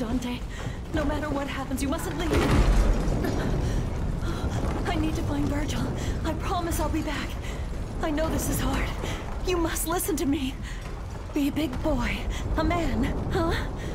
Dante. No matter what happens, you mustn't leave. I need to find Virgil. I promise I'll be back. I know this is hard. You must listen to me. Be a big boy. A man, huh?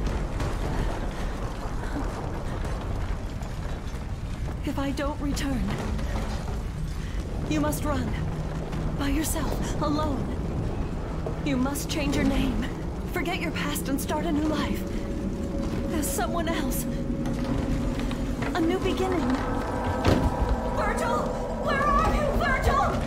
If I don't return, you must run. By yourself, alone. You must change your name. Forget your past and start a new life. As someone else. A new beginning. Virgil! Where are you, Virgil?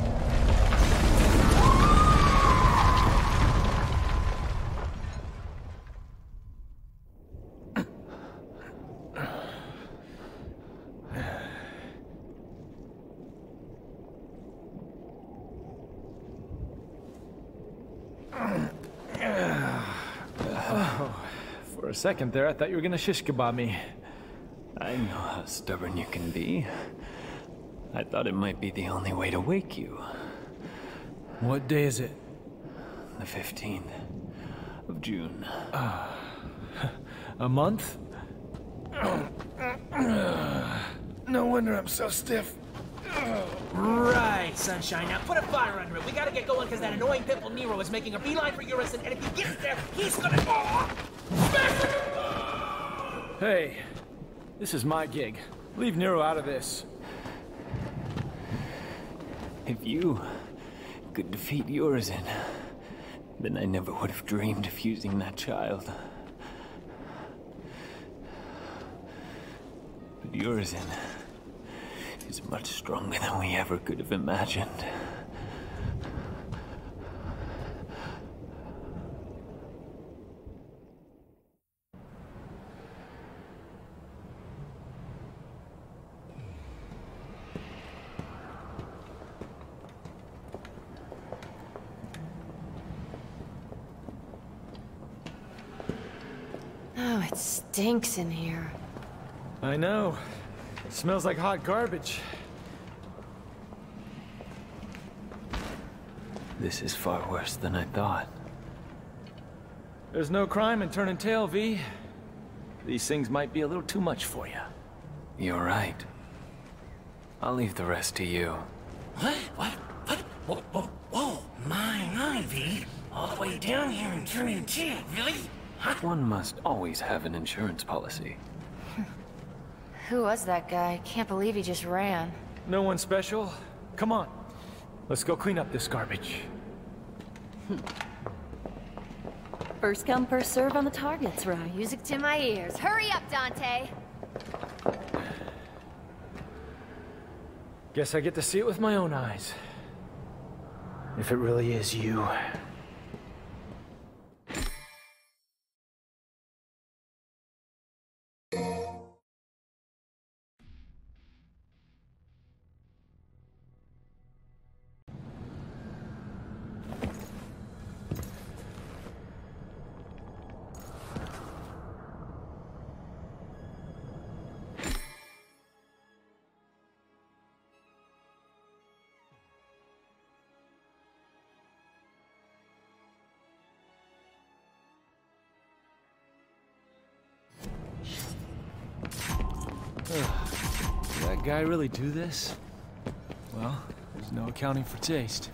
For a second there, I thought you were gonna shish kebab me. I know how stubborn you can be. I thought it might be the only way to wake you. What day is it? The 15th of June. A month? No wonder I'm so stiff. Right, Sunshine. Now put a fire under it. We gotta get going because that annoying pimple Nero is making a beeline for Eurus, and if he gets there, he's gonna... Hey, this is my gig. Leave Nero out of this. If you could defeat Urizen, then I never would have dreamed of using that child. But Urizen is much stronger than we ever could have imagined. Oh, it stinks in here. I know. Smells like hot garbage. This is far worse than I thought. There's no crime in turning tail, V. These things might be a little too much for you. You're right. I'll leave the rest to you. What? Whoa, my V. All the way down here and turning tail, really? Huh? One must always have an insurance policy. Who was that guy? Can't believe he just ran. No one special? Come on. Let's go clean up this garbage. First come, first serve on the targets, right? Music to my ears. Hurry up, Dante! Guess I get to see it with my own eyes. If it really is you. Did that guy really do this? Well, there's no accounting for taste.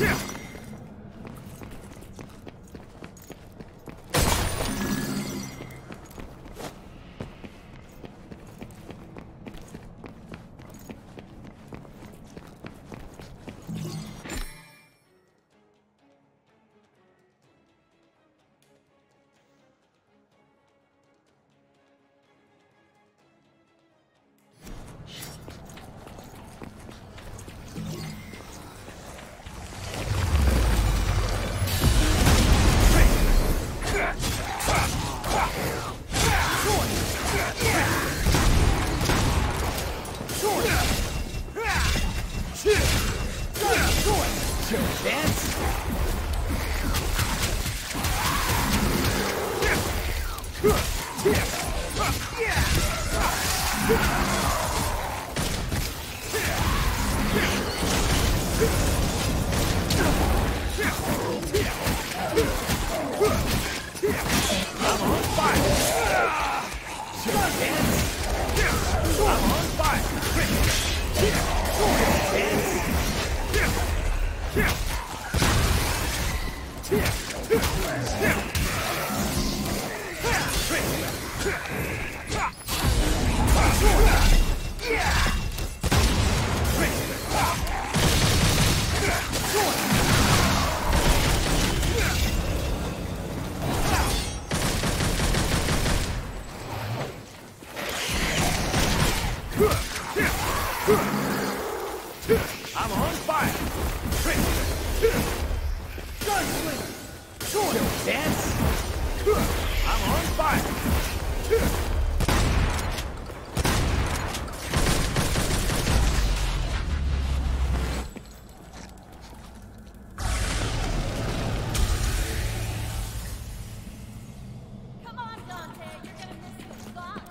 Come on, Dante, you're gonna miss the spot.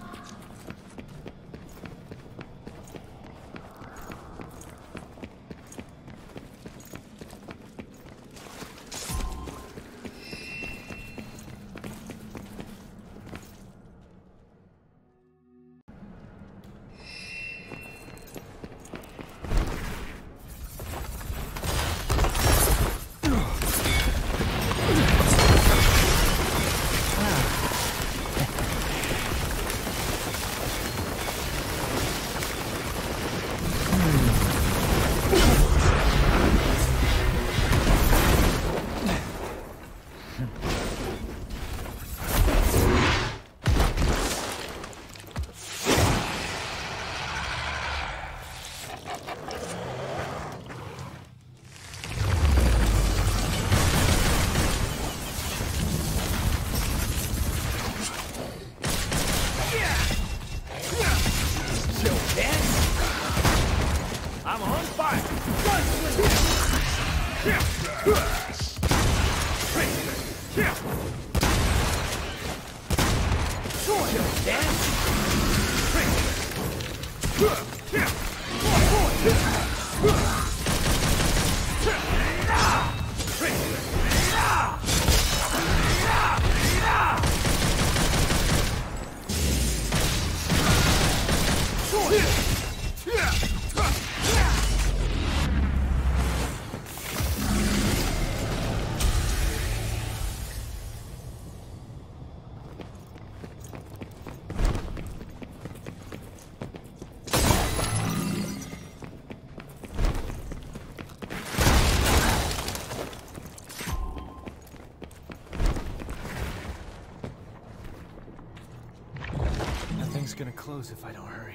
Nothing's gonna close if I don't hurry.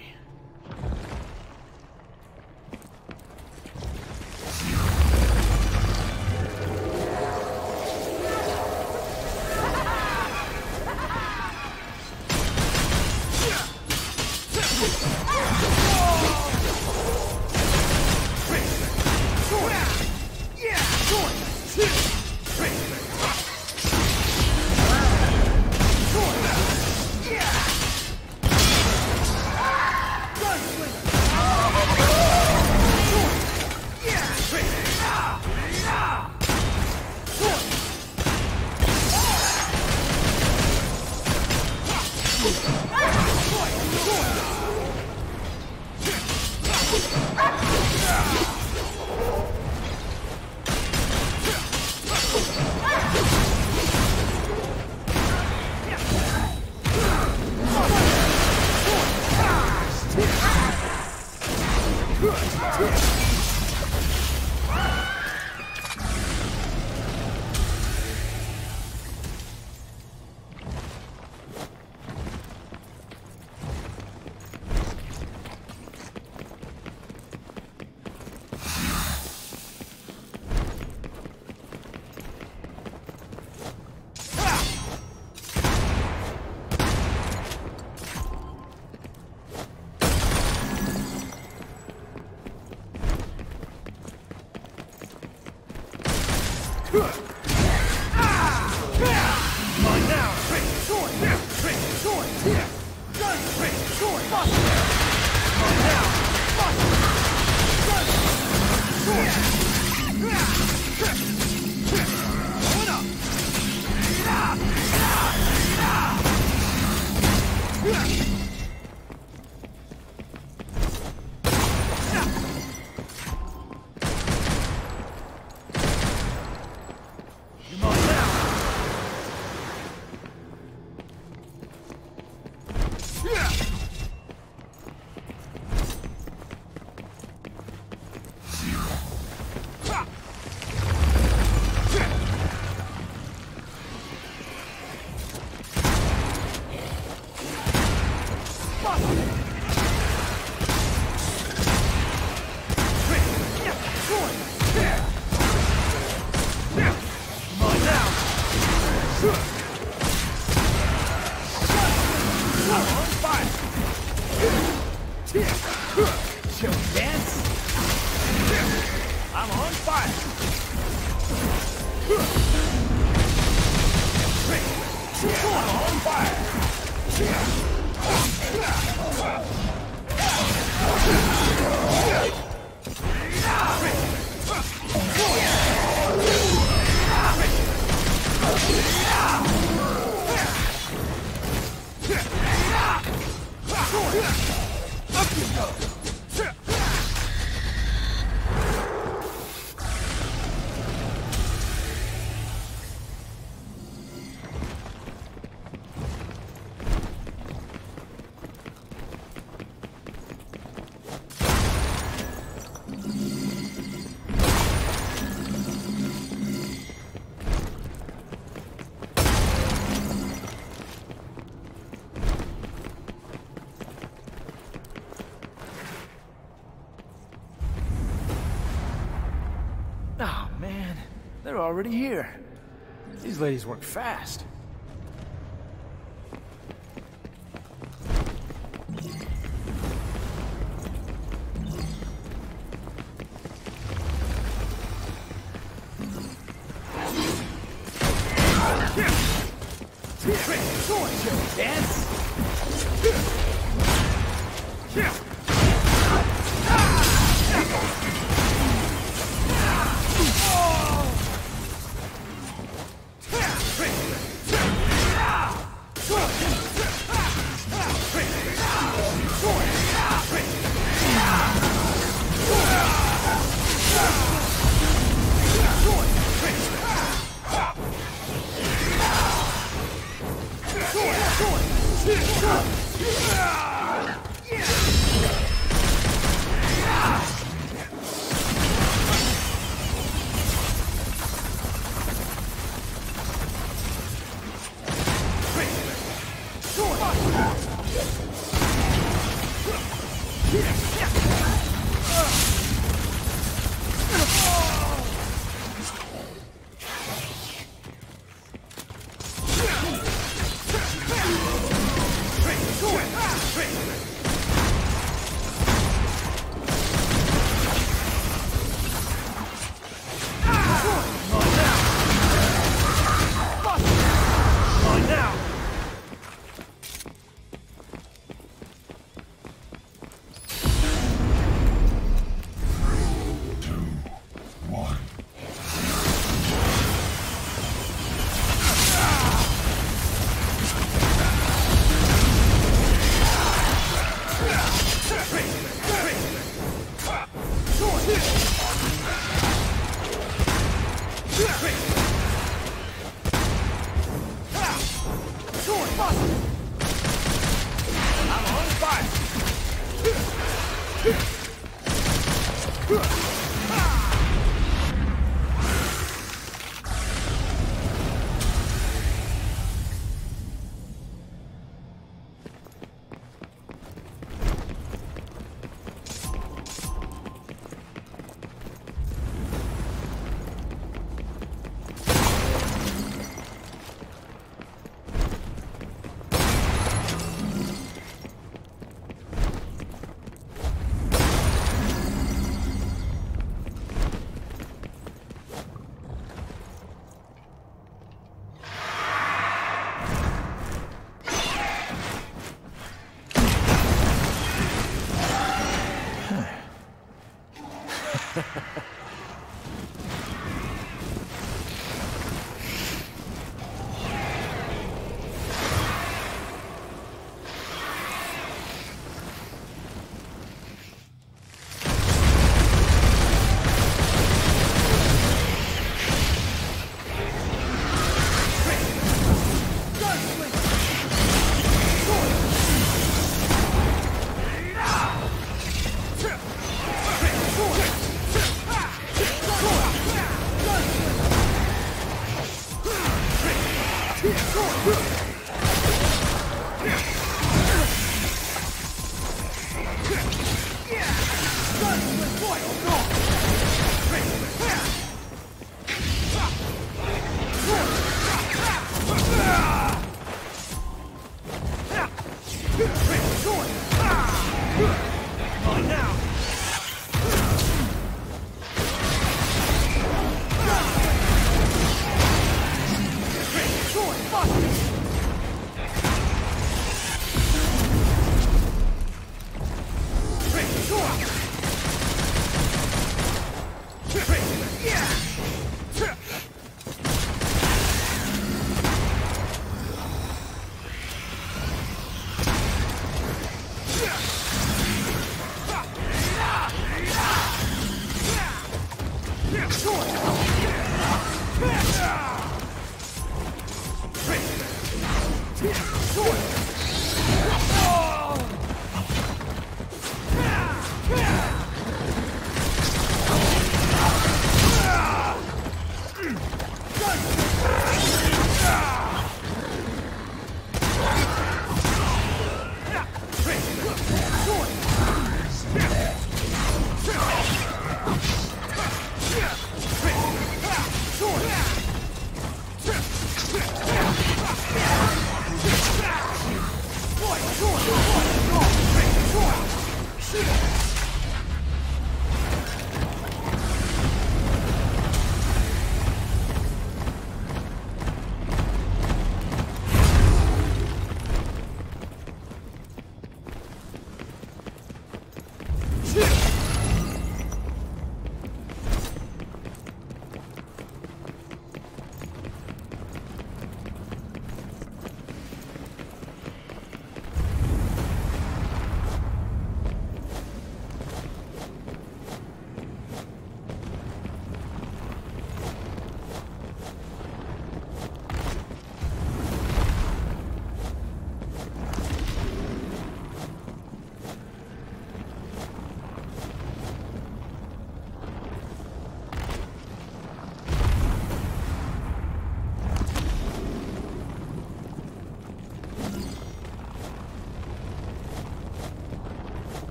Mine now! Sword! Sword! Gun! Sword! Mine now! Gun! Sword! One up! Oh, man. They're already here. These ladies work fast.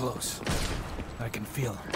close. I can feel them.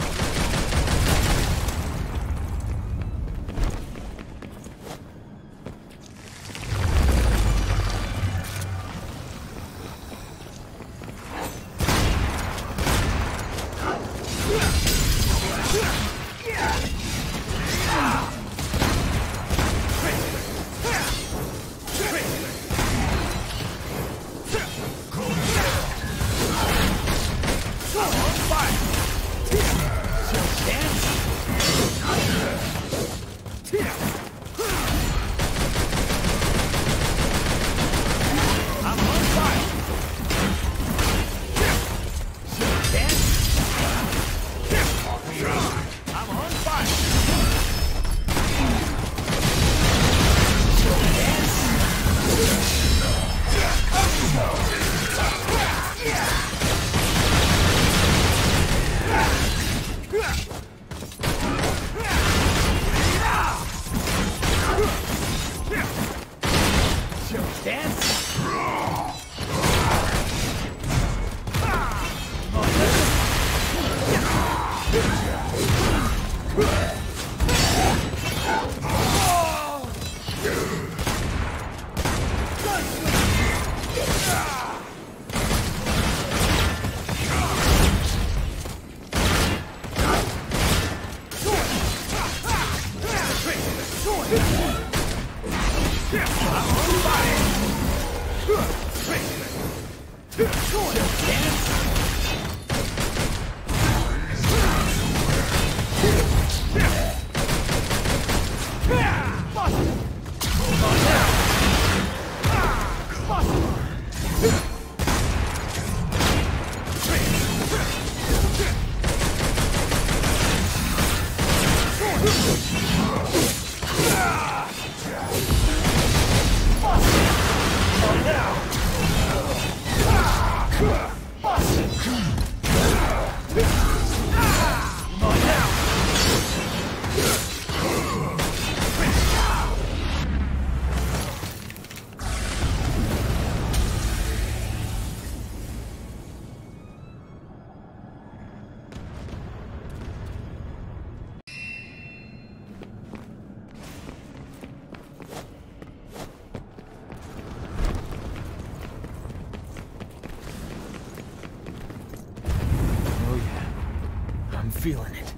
Feeling it.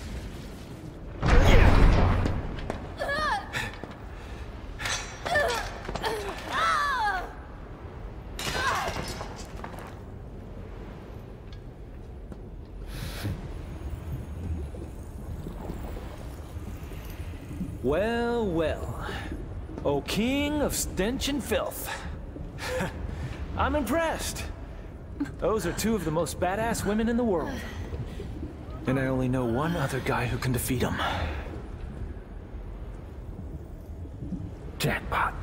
Well, well. O king of stench and filth. I'm impressed. Those are two of the most badass women in the world. And I only know one other guy who can defeat him. Jackpot.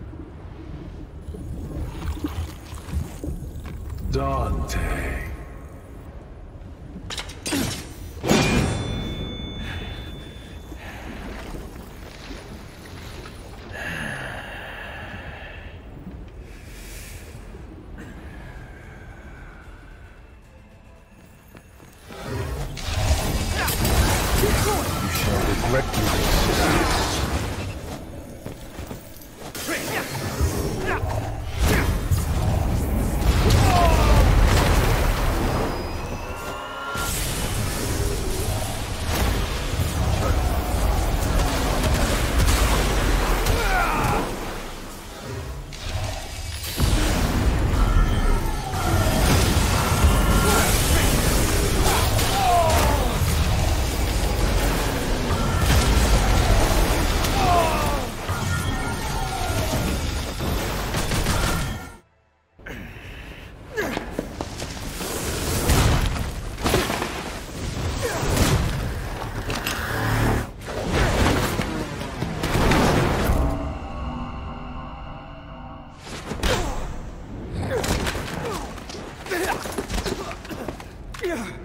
Dante. Yeah.